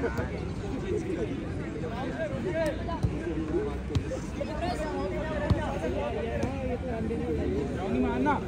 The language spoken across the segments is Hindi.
मारना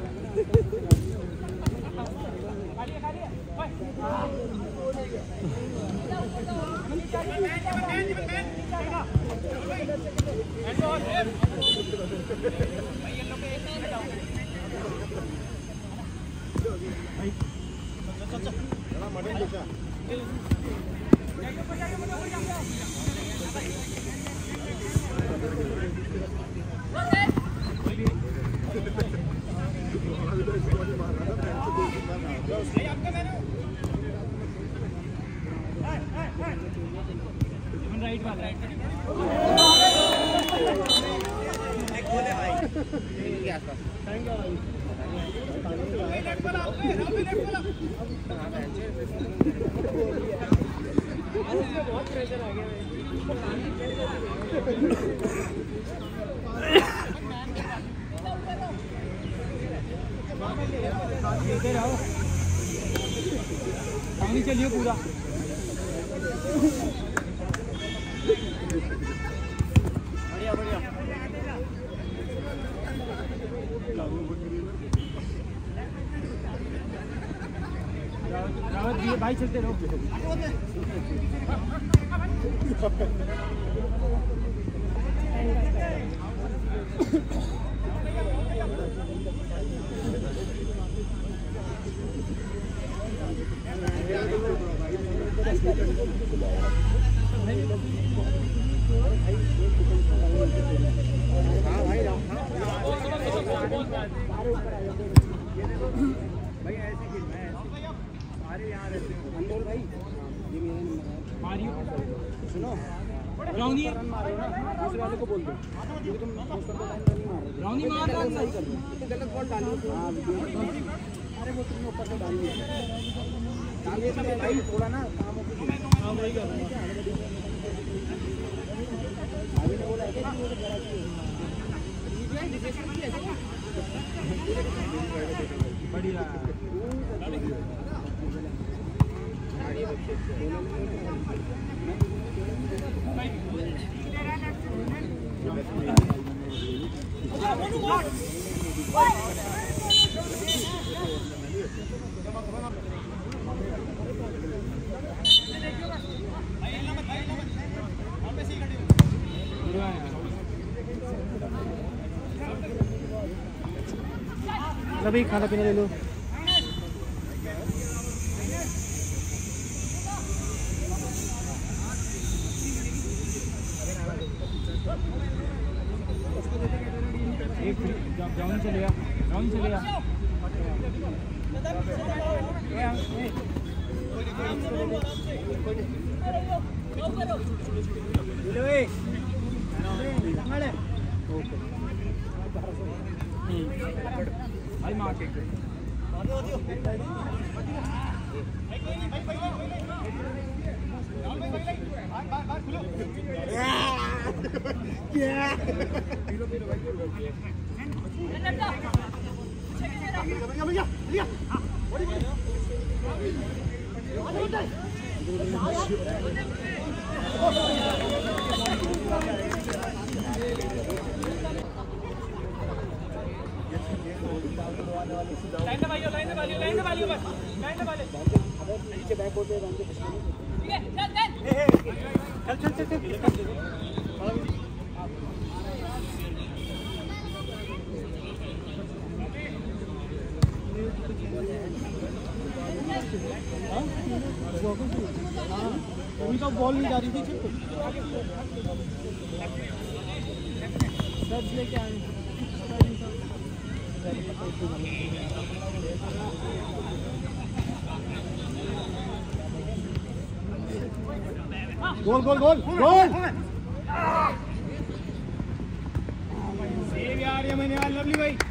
बहुत प्रेशर आ गया पानी चलिए पूरा बढ़िया बढ़िया रावत जी भाई चलते रहो भाई ऐसे खेलना है सारे यहाँ रहते हैं अंदर भाई ये मेरा नंबर है मारियो सुनो राउंडी रन मारो ना दूसरे वाले को बोल दो क्योंकि तुम पोस्ट पर टाइम नहीं मार रहे राउंडी मार रहा है सही कर दो तो गलत बॉल डालो हां अरे वो तुमने ऊपर से डाल दिया सब भाई थोड़ा ना काम हो गया हां वही कर रहा हूं अभी ने बोला है कि ये जरा बढ़िया भाई खाना पीना ले लो एक ग्राउंड चलेगा ग्राउंड चलेगा भाई मार के नीचे बैक होते हैं चल उनका बॉल नहीं जा रही थी सब लेके आए गोल गोल गोल गोल सेव यार ये मैंने यार लवली भाई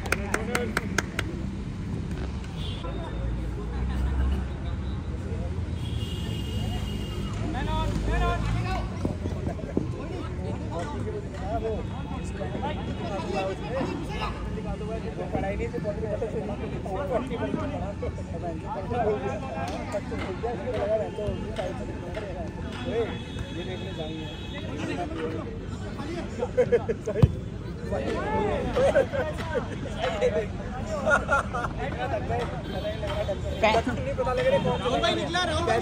पढ़ाई नहीं ये देखने जाएंगे राहुल भाई निकला राहुल भाई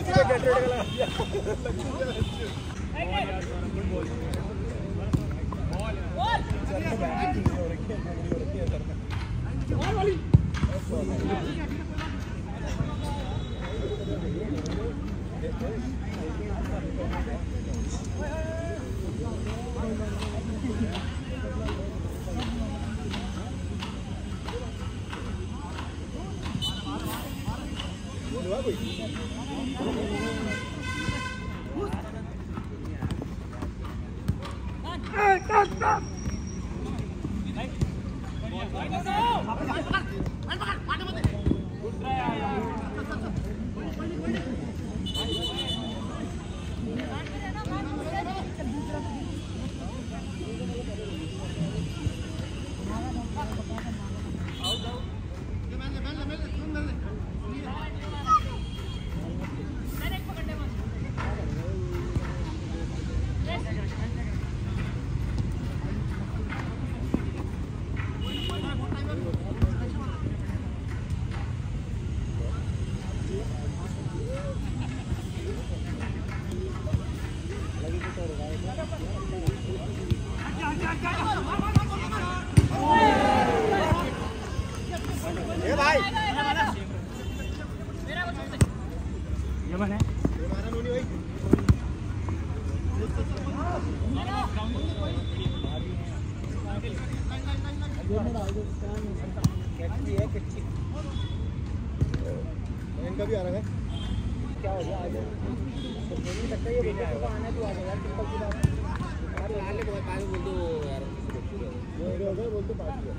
इनका भी आ रहा है क्या हो गया आगे नहीं सकता ये बोलते तो आना तो आ जाएगा यार सिंपल सी बात यार आने के बाद बाद बोल दो यार वो हो गया बोल दो बात है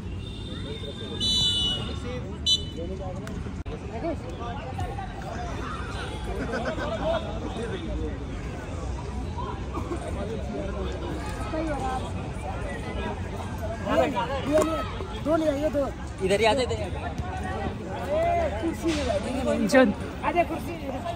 दोनों जाओगे ना दो ले आइए दो इधर ही आ जाते हैं कुर्सी में बैठेंगे मेंशन आजा कुर्सी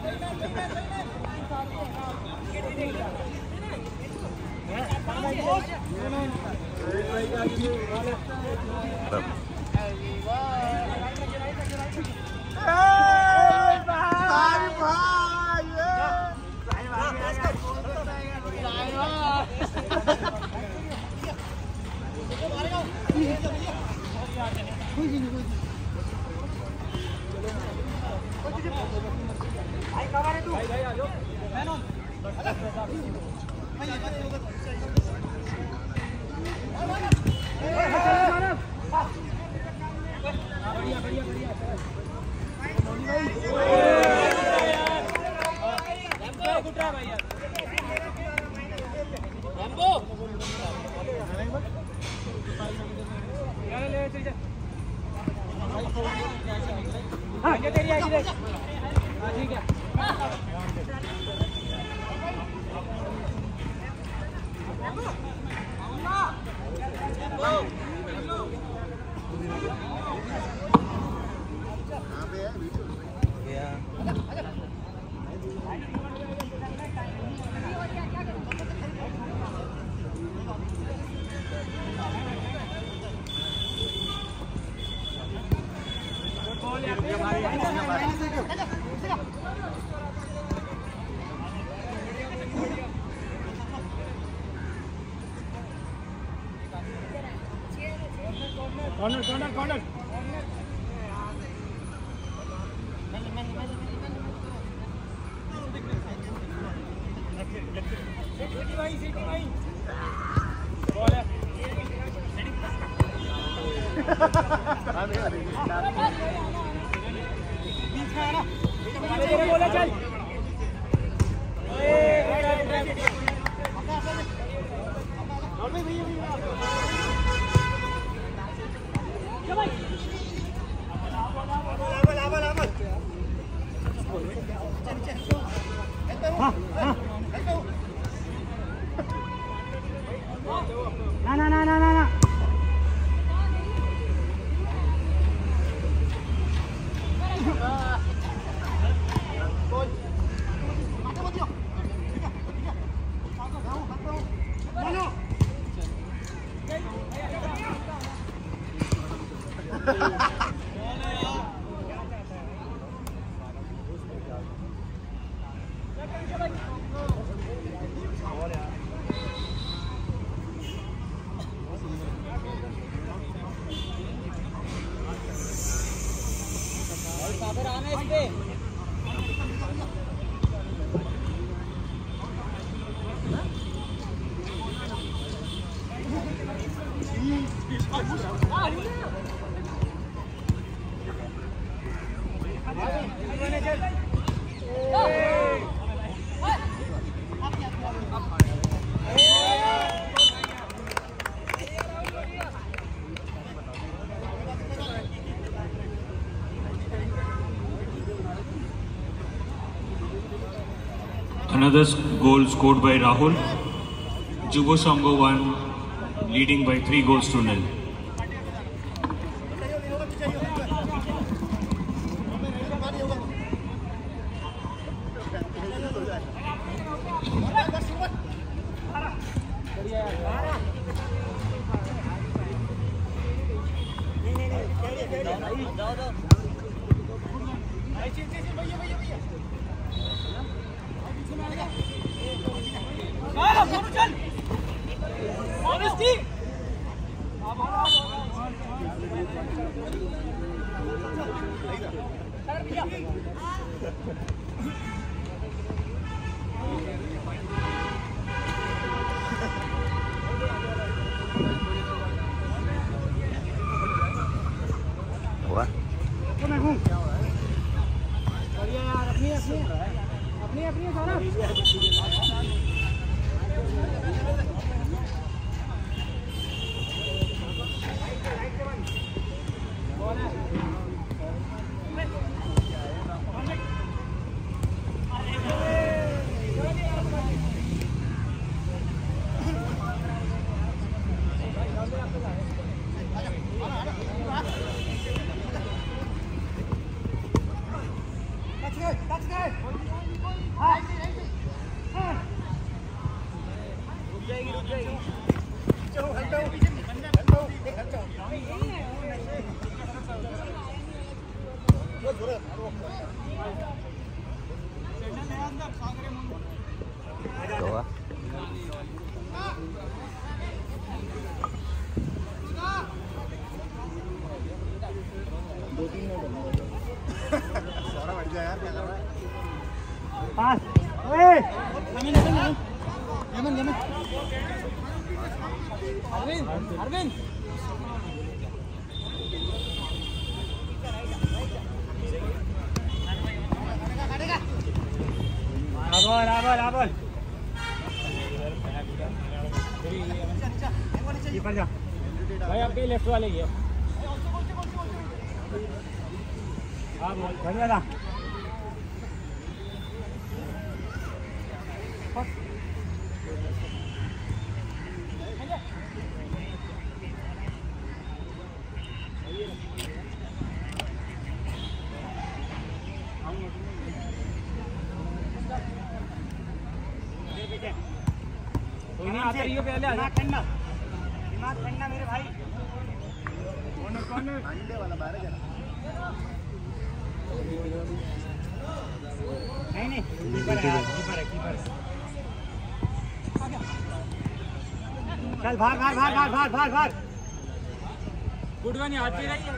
कॉर्नर कॉर्नर कॉर्नर सिटी भाई बॉल है बीच में है ना मेरे बोला चल और भी भैया ना ना ना ना ना Another goal scored by Rahul. Shriti Sangha won, leading by 3 goals to 0. भाई आपके लेफ्ट वाले ही है। हाँ बढ़िया था। कोई नहीं आता, रियो पहले आ जा। ठंडा ठंडा मेरे भाई। अंडे वाला बाहर है नहीं कीपर है यार, कीपर चल भाग गुड वन हाथ पे रही है।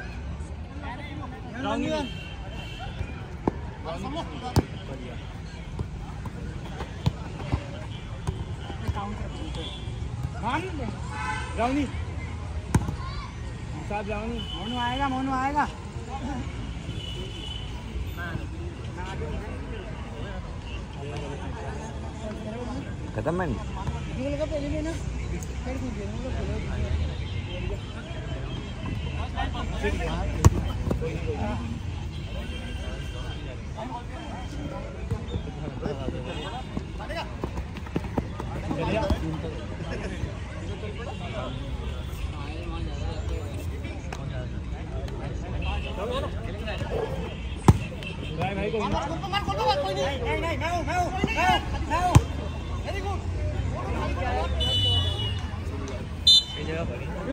ब्राउनी साहब, ब्राउनी मोनू आएगा खत्म है भाई को नहीं